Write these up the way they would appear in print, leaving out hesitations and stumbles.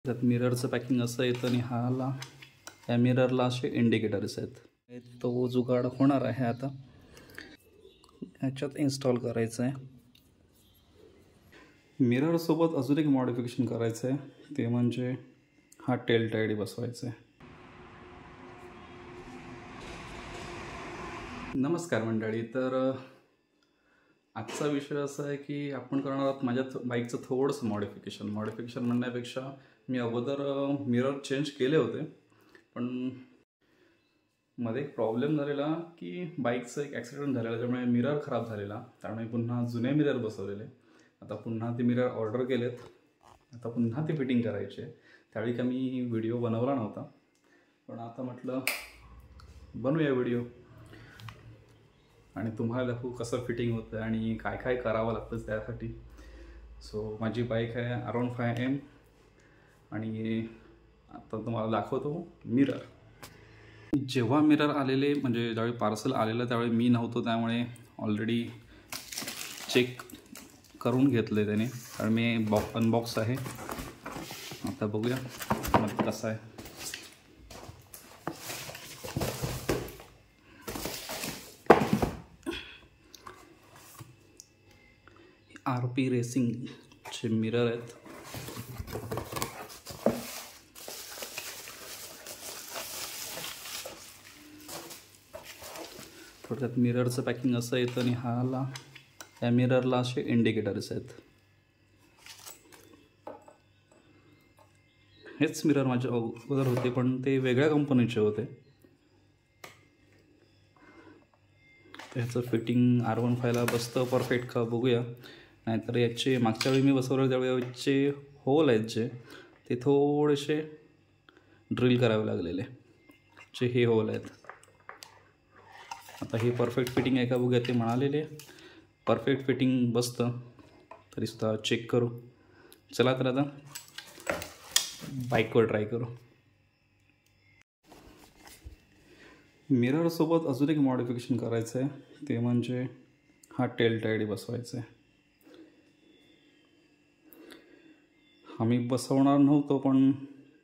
त्यात मिररचं पॅकिंग असं येतं आणि या मिररला असे इंडिकेटर्स आहेत. तो जुगाड होणार आहे आता ह्याच्यात इन्स्टॉल करायचं आहे. मिररसोबत अजून एक मॉडिफिकेशन करायचं आहे, ते म्हणजे हा टेल टायडी बसवायचा आहे. नमस्कार मंडळी. तर आजचा विषय असा आहे की आपण करणार आहोत माझ्या बाईकचं थोडंसं मॉडिफिकेशन म्हणण्यापेक्षा मी अगोदर मिरर चेंज केले होते, पण मध्ये एक प्रॉब्लेम झालेला की बाईकचं एक ॲक्सिडेंट झालेला, त्यामुळे मिरर खराब झालेला. त्यामुळे पुन्हा जुने मिरर बसवलेले. आता पुन्हा ते मिरर ऑर्डर केलेत, आता पुन्हा ते फिटिंग करायचे. त्यावेळी का मी व्हिडिओ बनवला नव्हता, पण आता म्हटलं बनवूया व्हिडिओ आणि तुम्हाला दाखवू कसं फिटिंग होतं आणि काय काय करावं लागतं त्यासाठी. सो माझी बाईक आहे R15M आणि आता तुम्हाला दाखवतो मिरर. जेव्हा मिरर आलेले, म्हणजे ज्यावेळी पार्सल आलेलं त्यावेळी मी नव्हतो, त्यामुळे ऑलरेडी चेक करून घेतलं त्याने, कारण मी अनबॉक्स आहे. आता बघूया मग कसं आहे. RP रेसिंगचे मिरर आहेत. थोडक्यात मिररचं पॅकिंग असं येतं आणि या मिररला असे इंडिकेटर्स आहेत. हेच मिरर माझ्या अगोदर होते, पण ते वेगळ्या कंपनीचे होते. ह्याचं फिटिंग R15ला बसतं परफेक्ट का बघूया. नाहीतर याचे मागच्या वेळी मी बसवलं त्यावेळी याचे होल आहेत जे, ते थोडेसे ड्रिल करावे लागलेले, जे हे होल आहेत. आता हे परफेक्ट फिटिंग आहे का बघूया. ते म्हणालेले परफेक्ट फिटिंग बसतं, तरीसुद्धा चेक करू. चला तर आता बाईकवर ट्राय करू. मिररसोबत अजून एक मॉडिफिकेशन करायचं आहे, ते म्हणजे हा टेल टायडी बसवायचा आहे. आम्ही बसवणार नव्हतो, पण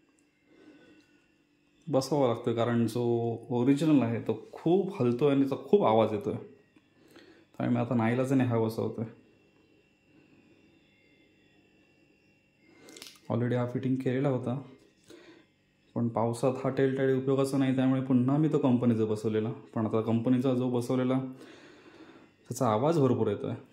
बसवावं लागतं, कारण जो ओरिजिनल आहे तो खूप हलतो आहे आणि त्याचा खूप आवाज येतो आहे. त्यामुळे मी आता नाईलाजाने हा बसवतो आहे. ऑलरेडी हा फिटिंग केलेला होता, पण पावसात हा टेल टायडी उपयोगाचा नाही, त्यामुळे पुन्हा मी तो कंपनीचा बसवलेला. पण आता कंपनीचा जो बसवलेला त्याचा आवाज भरपूर येतो आहे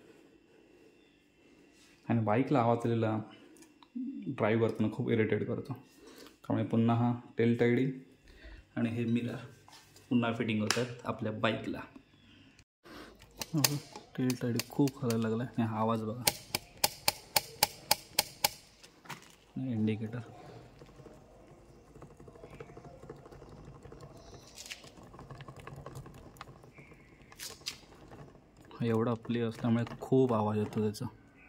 आणि बाईकला आवाज दिलेला ड्राईव्ह करताना खूप इरिटेट करतो. त्यामुळे पुन्हा हा टेल टायडी आणि हे मिरर पुन्हा फिटिंग होत आहेत आपल्या बाईकला. टेल टायडी खूप हलायला लागला आहे आणि हा आवाज बघा. इंडिकेटर एवढा प्ले असल्यामुळे खूप आवाज येतो त्याचा.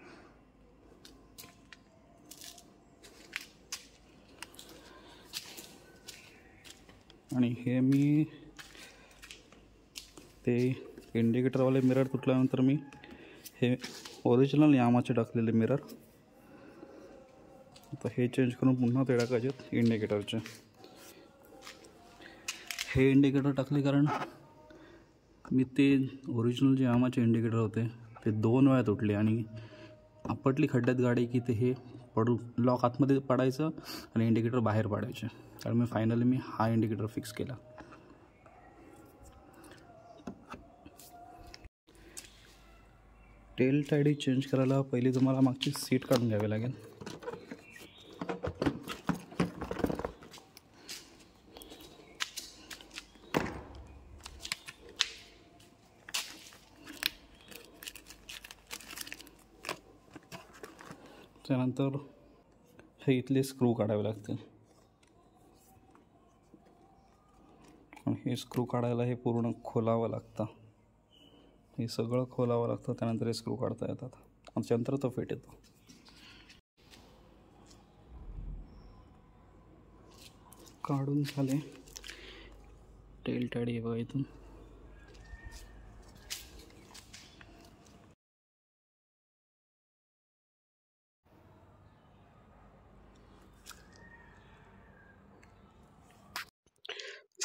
आणि हे मी ते इंडिकेटरवाले मिरर तुटल्यानंतर मी हे ओरिजिनल यामाचे टाकलेले मिरर आता हे चेंज करून पुन्हा ते टाकायचे इंडिकेटरचे. हे इंडिकेटर टाकले कारण मी ते ओरिजिनल जे यामाचे इंडिकेटर होते ते 2 वेळा तुटले आणि आपटली खड्ड्यात गाडी की ते हे लॉक आतमध्ये पडायचं आणि इंडिकेटर बाहेर पडायचे. त्यामुळे फायनली मी हा इंडिकेटर फिक्स केला. टेल टायडी चेंज करायला पहिली तुम्हाला मागची सीट काढून घ्यावी लागेल. त्यानंतर हे इथले स्क्रू काढावे लागतील. हे स्क्रू काढायला हे पूर्ण खोलावं लागतं. हे सगळं खोलावं लागतं, त्यानंतर हे स्क्रू काढता येतात. त्यानंतर तो फिट येतो. काढून झाले. टेल टायडी बघा इथून.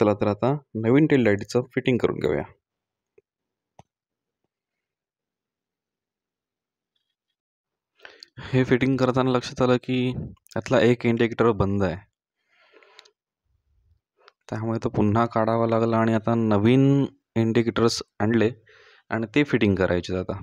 चला तर आता नवीन टेल लाईटचं फिटिंग करून घेऊया. हे फिटिंग करताना लक्षात आलं की यातला एक इंडिकेटर बंद आहे, त्यामुळे तो पुन्हा काढावा लागला आणि आता नवीन इंडिकेटर्स आणले आणि ते फिटिंग करायचे. आता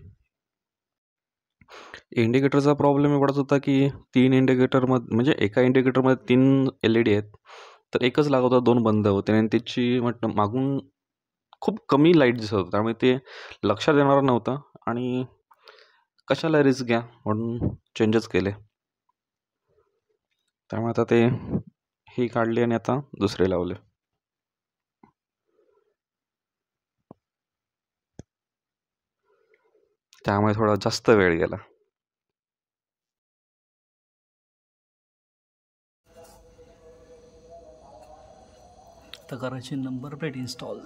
इंडिकेटरचा प्रॉब्लेम एवढाच होता की 3 इंडिकेटरमध्ये म्हणजे एका इंडिकेटरमध्ये 3 LED आहेत, तर एकच लागत होता, 2 बंद होते आणि त्याची मागून खूप कमी लाईट दिसत होतं, त्यामुळे ते लक्षात येणारं नव्हतं आणि कशाला रिस्क घ्या म्हणून चेंजेस केले. त्यामुळे आता ते ही काढली आणि आता दुसरे लावले. त्यामुळे थोडा जास्त वेळ गेला. आता करायची नंबर प्लेट इन्स्टॉल.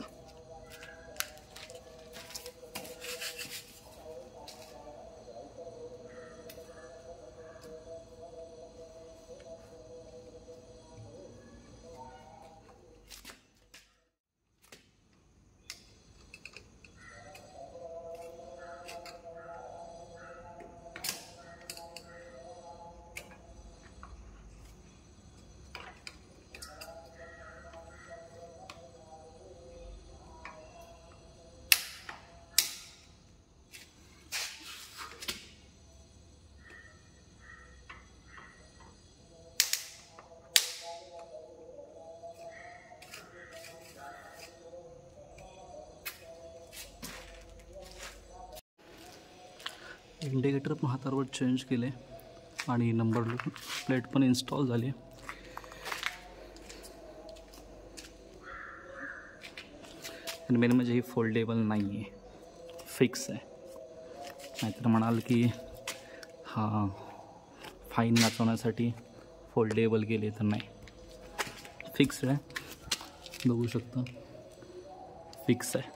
इंडिकेटर पण हातावर चेंज केले आणि नंबर प्लेट पण इन्स्टॉल झाली. आणि मेन म्हणजे ही फोल्डेबल नाही आहे, फिक्स आहे. नाहीतर म्हणाल की हा फाईन नाचवण्यासाठी फोल्डेबल केले, तर नाही, फिक्स आहे. बघू शकता, फिक्स आहे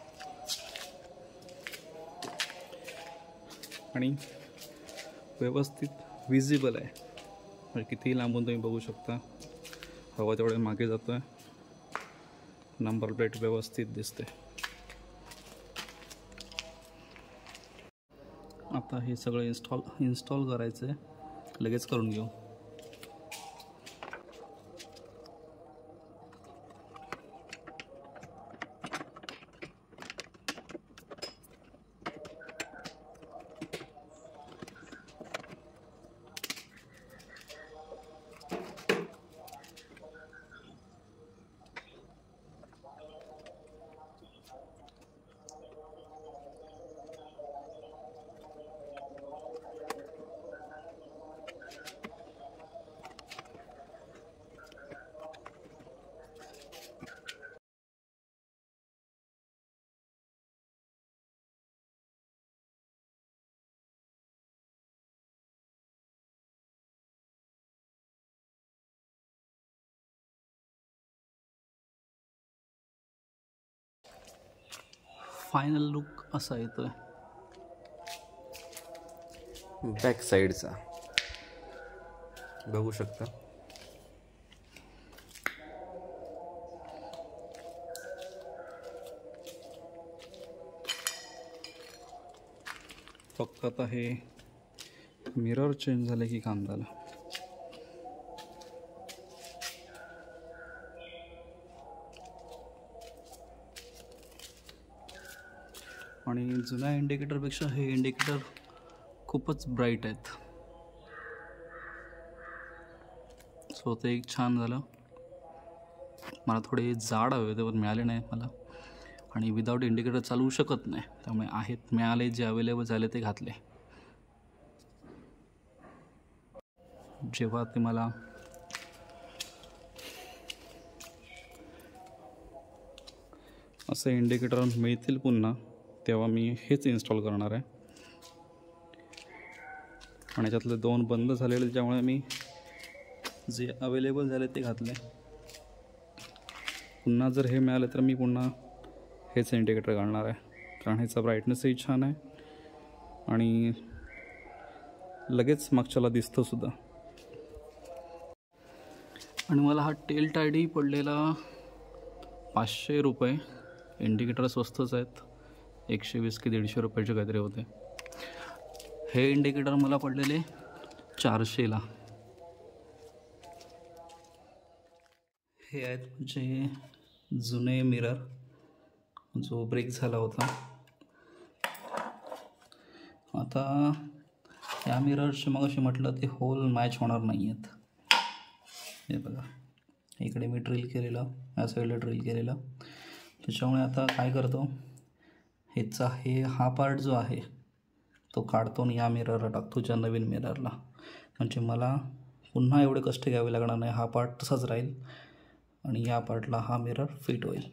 आणि व्यवस्थित विजिबल आहे. म्हणजे कितीही लांबून तुम्ही बघू शकता, हवा तेवढे मागे जातो आहे, नंबर प्लेट व्यवस्थित दिसते. आता हे सगळं इन्स्टॉल करायचं आहे, लगेच करून घेऊ. फायनल लुक असा येतोय बॅक साईडचा, बघू शकता. फक्त आता हे मिरर चेंज झाले की काम झालं. आणि जुन्या इंडिकेटरपेक्षा हे इंडिकेटर खूपच ब्राईट आहेत, सो ते एक छान झालं. मला थोडे जाड हवे होते पण मिळाले नाही मला, आणि विदाऊट इंडिकेटर चालवू शकत नाही, त्यामुळे आहेत मिळाले जे अवेलेबल झाले ते घातले. जेव्हा ते मला असे इंडिकेटर मिळतील पुन्हा, तेव्हा मी हेच इन्स्टॉल करणार आहे. आणि त्यातले 2 बंद झालेले, त्यामुळे मी जे अवेलेबल झाले ते घातले. पुन्हा जर हे मिळाले तर मी पुन्हा हेच इंडिकेटर घालणार आहे, कारण ह्याचा ब्राईटनेसही छान आहे आणि लगेच मागच्याला दिसतं सुद्धा. आणि मला हा टेल टायडी पडलेला 500 रुपये. इंडिकेटर स्वस्तच आहेत, 120 की 150 रुपयाचे काहीतरी होते. हे इंडिकेटर मला पडलेले 400ला. हे आहेत म्हणजे जुने मिरर, जो ब्रेक झाला होता. आता या मिररचे मग असे म्हटलं ते होल मॅच होणार नाही आहेत. हे बघा, इकडे मी ड्रिल केलेलं, या साईडला ड्रिल केलेलं. त्याच्यामुळे आता काय करतो, हा पार्ट जो आहे तो काढतो आणि या मिररला टाकतो, ज्या नवीन मिररला. म्हणजे मला पुन्हा एवढे कष्ट घ्यावे लागणार नाही. हा पार्ट तसाच राहील आणि या पार्टला हा मिरर फिट होईल.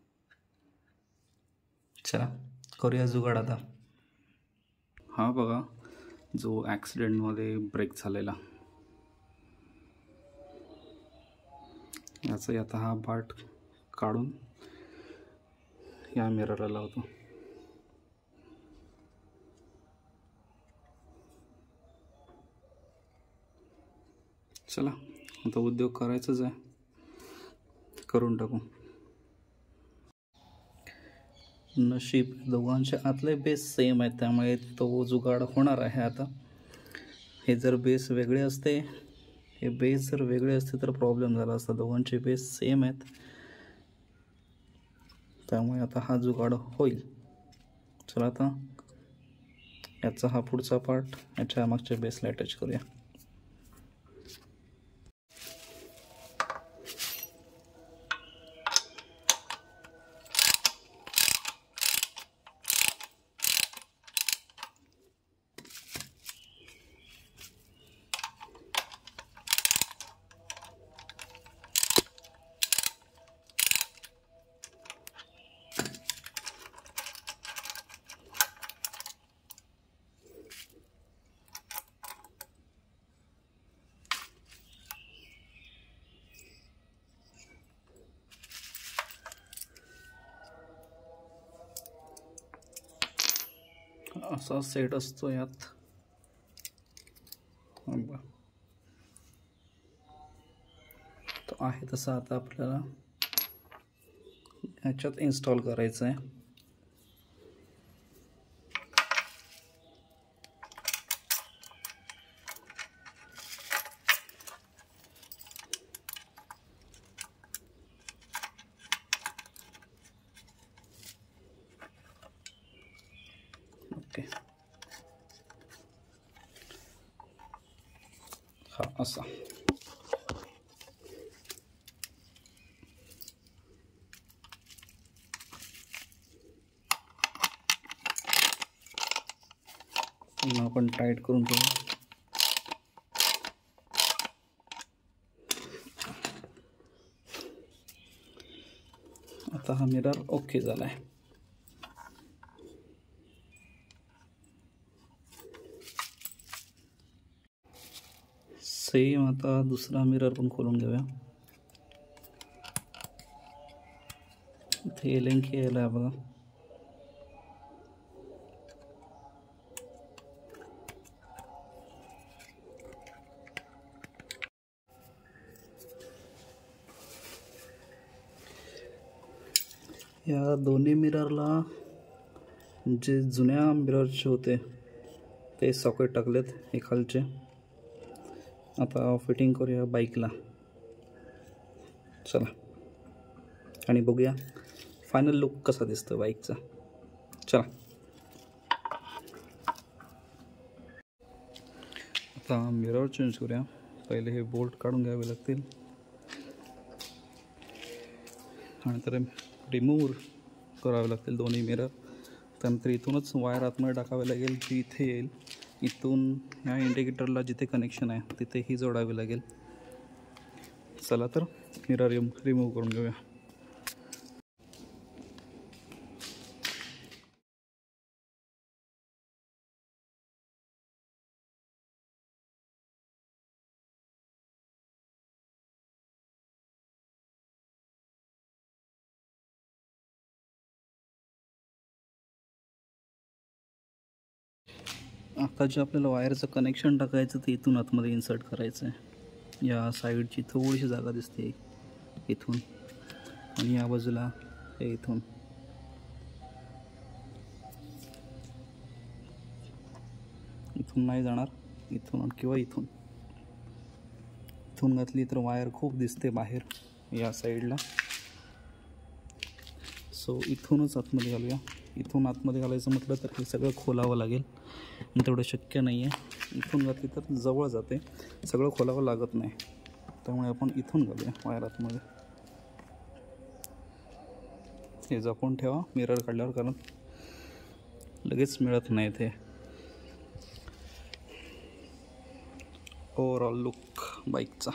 चला करूया जुगाड आता. हा बघा, जो ॲक्सिडेंटमध्ये ब्रेक झालेला, याचा आता हा पार्ट काढून या मिररला लावतो. चला आता उद्योग करायचाच आहे, करून टाकू. नशीब दोघांचे आतले बेस सेम आहेत, त्यामुळे तो जुगाड होणार आहे. आता हे जर बेस वेगळे असते, हे बेस जर वेगळे असते तर प्रॉब्लेम झाला असता. दोघांचे बेस सेम आहेत, त्यामुळे आता हा जुगाड होईल. चला आता याचा हा पुढचा पार्ट याच्या मागच्या बेसला अटॅच करूया. असा सेट असतो यात. तो आहे तसा आता आपल्याला ह्याच्यात इन्स्टॉल करायचं आहे. ओके, हा असा. आपण टाईट करून घेऊ. आता हा मिरर ओके झाला आहे. सेम आता दुसरा मिरर पण खोलून घेऊया. इथे लिंक यायला आहे बघा. या दोन्ही मिररला जे जुन्या मिररचे होते ते सॉकेट टाकलेत हे खालचे. आता फिटिंग करूया बाईकला. चला आणि बघूया फायनल लुक कसा दिसतो बाईकचा. चला आता मिरर चेंज करूया. पहिले हे बोल्ट काढून घ्यावे लागतील आणि तर रिमूव्ह करावे लागतील दोन्ही मिरर. त्यानंतर इथूनच वायर आतमध्ये टाकावे लागेल, जी इथे येईल. इथून ह्या इंडिकेटरला जिथे कनेक्शन आहे तिथे ही जोडावी लागेल. चला तर मिरर रिमूव्ह करून घेऊया. आता जे आपल्याला वायरचं कनेक्शन टाकायचं ते इथून आतमध्ये इन्सर्ट करायचं आहे. या साईडची थोडीशी जागा दिसते इथून, आणि या बाजूला हे इथून नाही जाणार, इथून किंवा इथून घातली तर वायर खूप दिसते बाहेर या साईडला. सो इथूनच आतमध्ये घालूया. इथून आतमध्ये घालायचं म्हटलं तर हे सगळं खोलावं लागेल, तेवढं शक्य नाही आहे. इथून घातली तर जवळ जाते, सगळं खोलावं लागत नाही, त्यामुळे आपण इथून घालूया वायर आतमध्ये. हे जपून ठेवा मिरर काढल्यावर, कारण लगेच मिळत नाही ते. ओव्हरऑल लुक बाईकचा.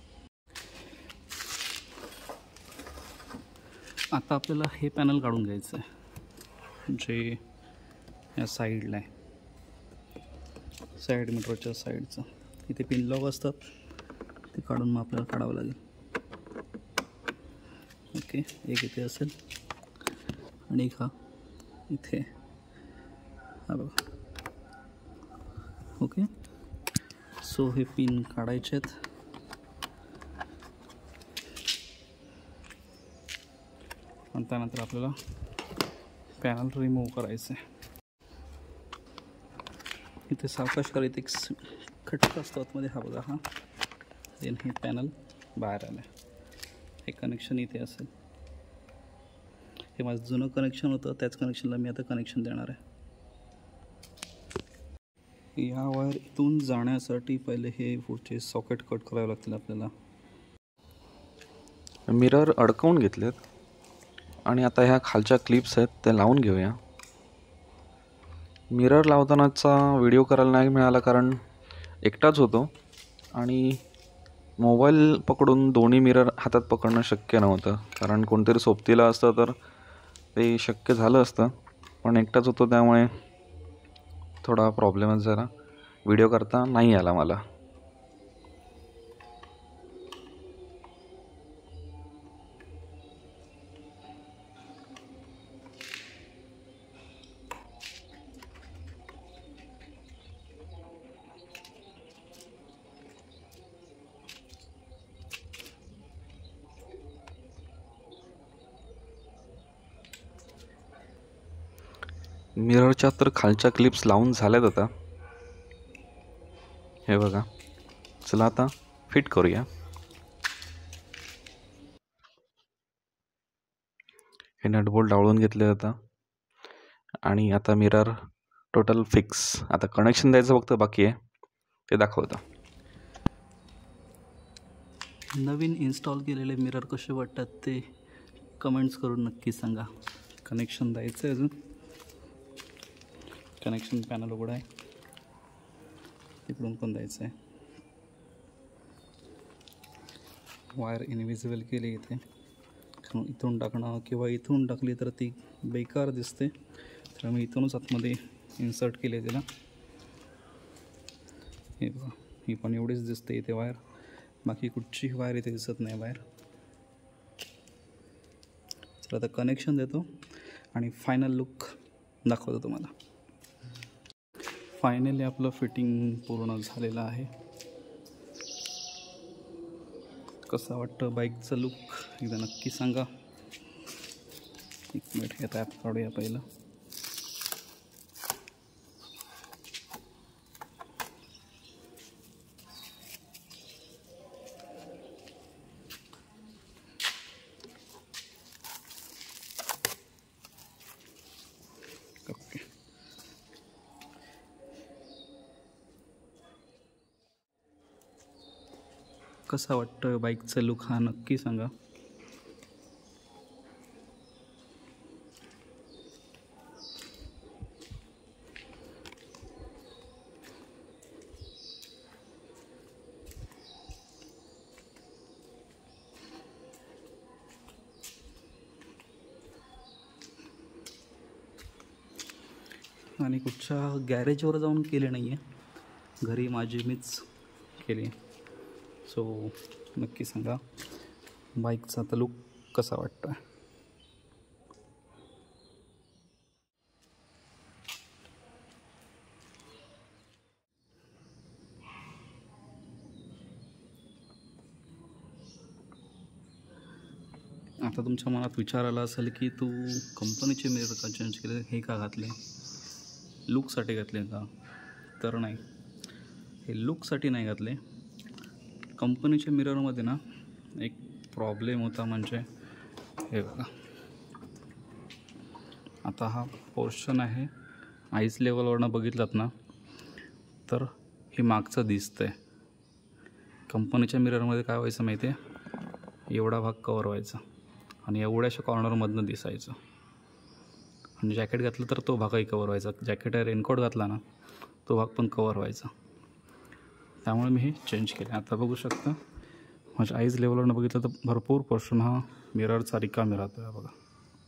आता आपल्याला हे पॅनल काढून घ्यायचं आहे, जे या साईडला आहे, साईड मीटरच्या साईडचं. इथे पिन लॉक असतात, ते काढून मग आपल्याला काढावं लागेल. ओके, एक इथे असेल आणि एक हा इथे, हा बघा. ओके, सो हे पिन काढायचे आहेत. आणि त्यानंतर आपल्याला पॅनल रिमूव्ह करायचं आहे. इथे सावकाश करीत एक खटका असतो आतमध्ये, हा बघा. हा देन हे पॅनल बाहेर आलं. हे कनेक्शन इथे असेल. हे माझं जुनं कनेक्शन होतं, त्याच कनेक्शनला मी आता कनेक्शन देणार आहे. या वायर इथून जाण्यासाठी पहिले हे पुढचे सॉकेट कट करावे लागतील आपल्याला. मिरर अडकवून घेतलेत आणि आता ह्या खालच्या क्लिप्स आहेत त्या लावून घेऊया. मिरर लावतानाचा व्हिडिओ करायला नाही मिळाला, कारण एकटाच होतो आणि मोबाईल पकडून दोन्ही मिरर हातात पकडणं शक्य नव्हतं. कारण कोणतरी सोबतीला असतं तर ते शक्य झालं असतं, पण एकटाच होतो त्यामुळे थोडा प्रॉब्लेमच झाला. व्हिडिओ करता नाही आला मला. मिररच्या तर खालच्या क्लिप्स लावून झाल्यात आता. हे बघा. चला आता फिट करूया. हे नट बोल्ट डावळून घेतले आता आणि आता मिरर टोटल फिक्स. आता कनेक्शन द्यायचं फक्त बाकी आहे, ते दाखवतं. नवीन इन्स्टॉल केलेले मिरर कसे वाटतात ते कमेंट्स करून नक्की सांगा. कनेक्शन द्यायचं आहे अजून. कनेक्शन पॅनल उघडा आहे, इकडून पण द्यायचं आहे. वायर इनविजिबल केली इथे, कारण इथून टाकणं किंवा इथून टाकली तर ती बेकार दिसते, तर मी इथूनच आतमध्ये इन्सर्ट केले तिला. हे बघा, ही पण एवढीच दिसते इथे वायर, बाकी कुठची वायर इथे दिसत नाही वायर. चला आता कनेक्शन देतो आणि फायनल लुक दाखवतो तुम्हाला. फायनली आपलं फिटिंग पूर्ण झालेलं आहे. कसं वाटतं बाईकचं लुक एकदा नक्की सांगा. एक मिनिट, हे ॲप काढूया पहिलं. ओके, कसा वाटतं बाईकचं लुक हा नक्की सांगा. आणि कुठच्या गॅरेजवर जाऊन केले नाही आहे, घरी माझी मीच केली. सो नक्की सांगा बाईकचा आता लुक कसा वाटतो आहे. आता तुमच्या मनात विचार आला असेल की तू कंपनीचे मिरर का चेंज केले, हे का घातले, लुकसाठी घातले का? तर नाही, हे लुकसाठी नाही घातले. कंपनीच्या मिररमध्ये ना एक प्रॉब्लेम होता, म्हणजे हे बघा, आता हा पोर्शन आहे, आईस लेवलवरनं बघितलात ना तर हे मागचं दिसतं आहे. कंपनीच्या मिररमध्ये काय व्हायचं माहिती आहे, एवढा भाग कवर व्हायचा आणि एवढ्याशा कॉर्नरमधनं दिसायचं. आणि जॅकेट घातलं तर तो भागही कवर व्हायचा. जॅकेट रेनकोट घातला ना तो भाग पण कवर व्हायचा. त्यामुळे मी हे चेंज केले. आता बघू शकता माझ्या आईज लेवलवरनं बघितलं तर भरपूर पोर्शन हा मिररचा रिकामी राहतो आहे बघा.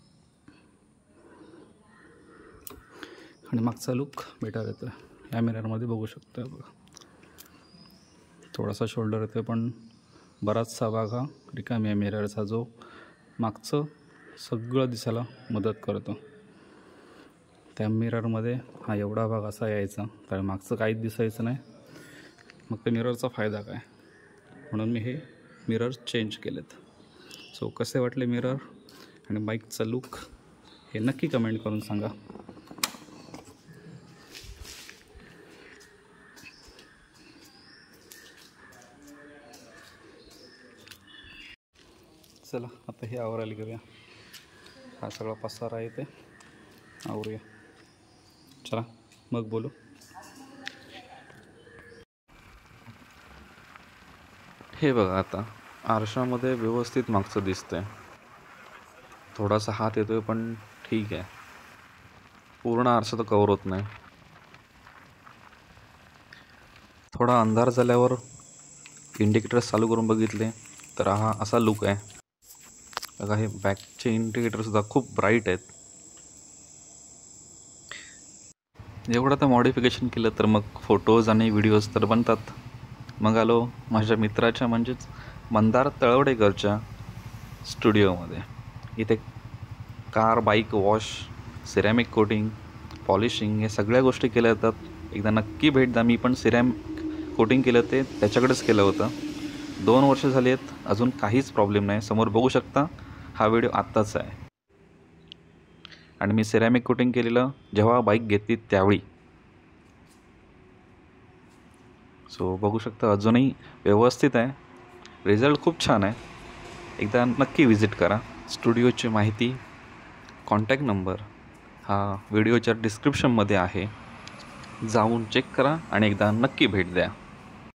आणि मागचा लुक बेटर येतो आहे. या मिररमध्ये बघू शकतो बघा, थोडासा शोल्डर येतो पण बराचसा भाग हा रिकामी आहे मिररचा, जो मागचं सगळं दिसायला मदत करतो. त्या मिररमध्ये हा एवढा भाग असा यायचा तर मागचं काहीच दिसायचं नाही. मग ते मिररचा फायदा काय? म्हणून मी हे मिरर चेंज केलेत. सो कसे वाटले मिरर आणि बाईकचा लुक हे नक्की कमेंट करून सांगा. चला आता हे आवरायला घेऊया. हा सगळा पसारा आहे ते आवरूया. चला मग बोलू. हे बघा, आता आरशामध्ये व्यवस्थित मागचं दिसतंय. थोडासा हात येतोय पण ठीक आहे, पूर्ण आरसा तर कवर होत नाही. थोडा अंधार झाल्यावर इंडिकेटर्स चालू करून बघितले तर हा असा लुक आहे बघा. हे बॅकचे इंडिकेटरसुद्धा खूप ब्राईट आहेत. एवढं तर मॉडिफिकेशन केलं तर मग फोटोज आणि व्हिडिओज तर बनतात. मग आलो माझ्या मित्राच्या म्हणजेच मंदार तळवडेकरच्या स्टुडिओमध्ये. इथे car bike wash, ceramic coating, polishing हे सगळ्या गोष्टी केल्या जातात. एकदा नक्की भेट द्या. मी पण सिरॅमिक कोटिंग केलं ते त्याच्याकडेच केलं होतं. 2 वर्ष झाली आहेत, अजून काहीच प्रॉब्लेम नाही. समोर बघू शकता, हा व्हिडिओ आत्ताच आहे. आणि मी सिरॅमिक कोटिंग केलेलं जेव्हा बाईक घेतली त्यावेळी. सो बघू शकता अजूनही व्यवस्थित आहे. रिझल्ट खूप छान आहे. एकदा नक्की विजिट करा. स्टुडिओची माहिती, कॉन्टॅक्ट नंबर हा व्हिडिओच्या डिस्क्रिप्शनमध्ये आहे. जाऊन चेक करा आणि एकदा नक्की भेट द्या.